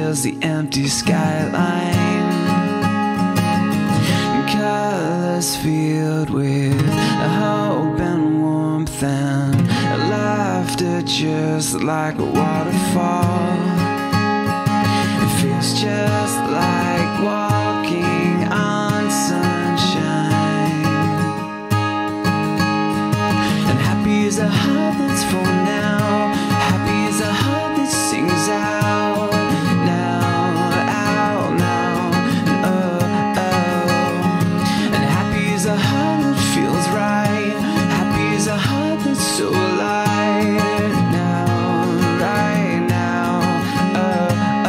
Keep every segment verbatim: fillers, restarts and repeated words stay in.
just the empty skyline. Colors filled with hope and warmth and laughter, just like a waterfall. It feels just like walking on sunshine. And happy is a heart that's full now. Happy is a heart that sings out now, out now, and oh, oh. And happy is a heart that feels right. Happy is a heart that's so alive now, right now, oh,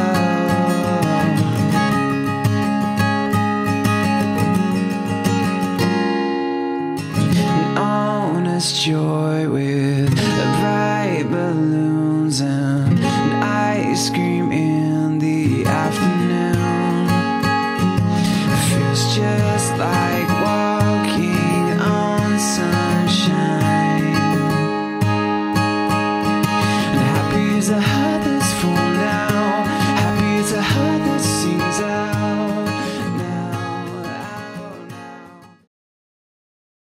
oh. An honest joy with bright balloons and ice cream in the afternoon. It feels just like walking on sunshine. And happy is a